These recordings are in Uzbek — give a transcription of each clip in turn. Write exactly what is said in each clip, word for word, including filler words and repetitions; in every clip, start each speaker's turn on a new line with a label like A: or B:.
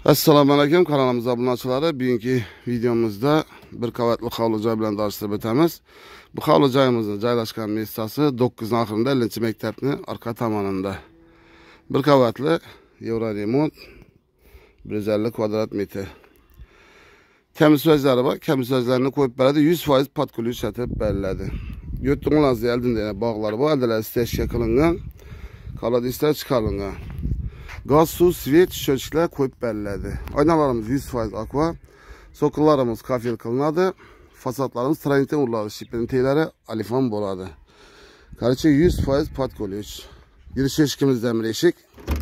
A: Assalomu alaykum, kanalimiz obunachilari. Bugungi videomizda bir qavatli hovli joy bilan tanishtirib o'tamiz. Bu hovli joyimizning joylashgan mestasi to'qqiz oxirida ellinchi maktabning orqa tomonida. Bir qavatli Evroremont bir yuz ellik kvadrat metr. Kamsozlari bor, kamsozlarni qo'yib beradi, yuz foiz podkulib sotib beriladi. Yurtingizda eldinda bog'lar bor, aldalar steshga qilingan, kolodislar chiqarilgan. Gaz, su, svet, sho'chlar qo'yib beriladi. Oynalarimiz yuz foiz aqua, so'qillarimiz kafel qilinadi, fasadlarimiz transitin uriladi, shipinteylari alifon bo'ladi. Qarachi yuz foiz podkulib. Girish eshigimiz demir eshik.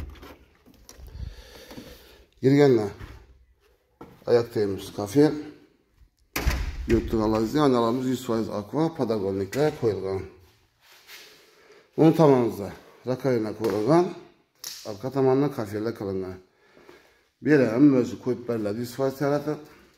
A: Girganlar ayak temiz kafel. Yurtingizda oynalarimiz yuz foiz aqua, podagolniklar qo'yilgan. O'ng tomonimizda rakovina qo'yilgan. Arka tomonda kafeler qilingan. Beri ham o'zi qo'yib beriladi, yuz foiz yaratib.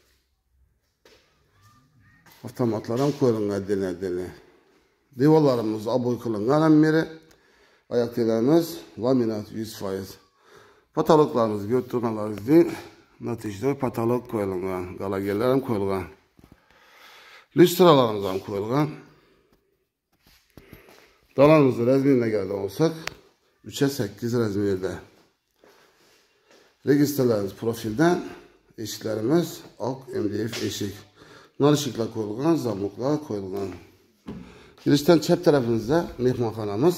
A: Avtomatlar ham qo'yilgan dena-dena. Devorlarimiz aboy qilingan ham beri. Oyoqlarimiz laminat yuz foiz. Patologlarimiz ko'rtirganlaringizdek natijada patolog qo'yilgan, galagerlar ham qo'yilgan. Lyustralarimiz ham qo'yilgan. Dalamizning razmeriga kelgan olsak, üçe sakkiz razmerda. Registrlarimiz profildan, eshiklarimiz oq M D F eshik. Narışıklar qo'yilgan, zamoklar qo'yilgan. Girishdan chap tarafimizda mehmonxonamiz.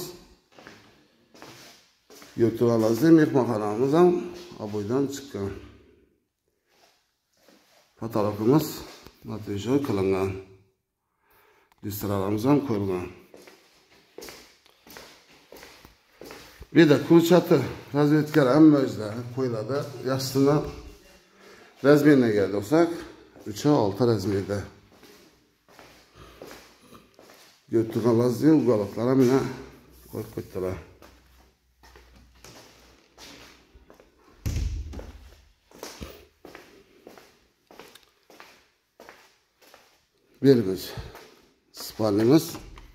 A: Yurtingizda mehmonxonamiz ham aboydan chiqqan. Patologimiz natija qilingan. Lyustralarimiz ham qo'yilgan. Bir de kulçatı razmetkar hamma o'zida qo'yiladi. Yaxshisidan razmerga keldi olsak, üçe olti razmerda. Yurtingizda uyg'oqlar ham mana qo'yib qo'ydilar. Birimiz spalnimiz.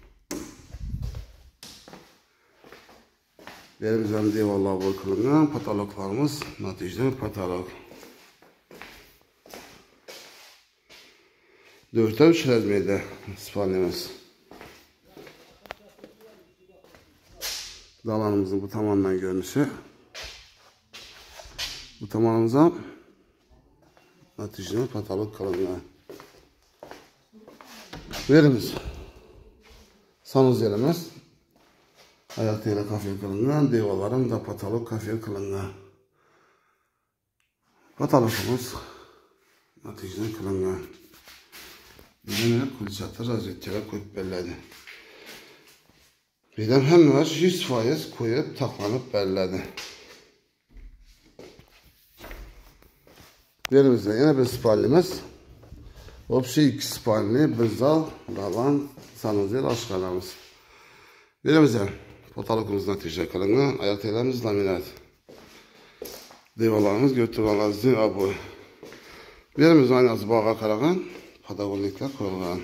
A: Yerimizden devorlar bol qilingan, patologlarimiz natijada patolog. dörtte üç razmerda spalnimiz. Dalanımızın bu tamandan görünüşü. Bu tamanımızdan natijada patolog qilingan. Yerimiz sanuzerimiz. Ayaklarıyla kafel kılıngan, devalarım da patolog kafel kılıngan. Patologumuz natijada kılıngan. Bizden kulçatı razmetçiler koyup belirledi. Bizden hem var yüz foiz koyup taklanıp belirledi. Yerimizde yine bir spalimiz. Opsi iki spalli, bir zal, dalan, sanuzel aşkanamız. Yerimizde patologumuz natija qilingan, oyoqlarimiz laminat. Devorlarimiz ko'rtirganlaringizdek aboy. Yerimiz oynasi bog'ga qaragan, podagolniklar qo'yilgan.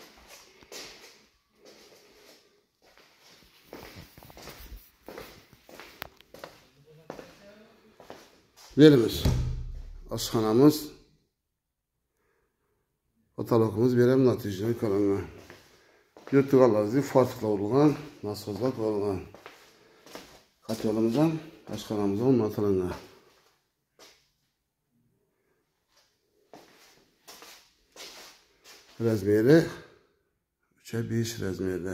A: Yerimiz oshxonamiz. Patologumuz beram natija qilingan. Yurtingizda farqlar urilgan, nasozlar qo'yilgan. Qatyolimizdan oshxonamizga o'rnatilgan. Razmeri üçe besh razmerda.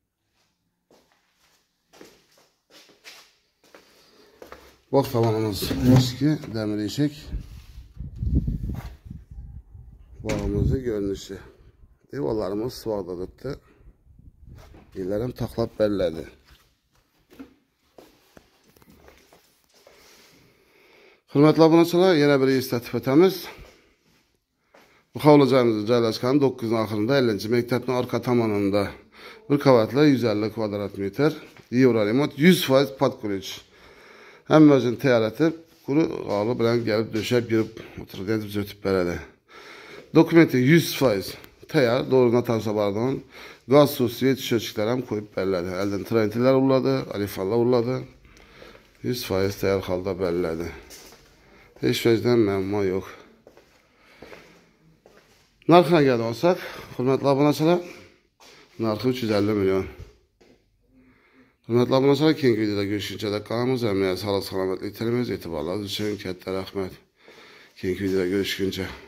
A: Boq tomonimiz eski demir eshik. Bog'imizning görünüşü. Devorlarimiz suvoqda turibdi. Yerlerim taklap beriladi. Hurmatli obunachilar, yana bir eslatib o'tamiz. Bu hovli joyimizda joylashgan to'qqiz oxirida ellinchi maktabning orqa tomonida bir qavatli yuz ellik kvadrat metr Evroremont yuz foiz podkulib. Hamma o'zini tayyorlatib, quri g'oli bilan kelib döşab yurib o'tirdi deb o'tib beradi. Dokumenti yuz foiz tayyor, doğrudan tavsiyalardan gaz, su, svet, sho'chiklar ham qo'yib beriladi. Eldan transitinlar uriladi, alifonlar uriladi. yuz foiz tayyor holda beriladi. Hech vajdan muammo yo'q. Narxına geldi olsak, hurmatli obunachilar, narxi uch yuz ellik million. Hurmatli obunachilar, keyingi videoda görüşünce dek qolamiz. Hammaga sog'lik, salomatlik tilaymiz. E'tiborlaringiz uchun katta rahmat. Keyingi videoda görüşguncha.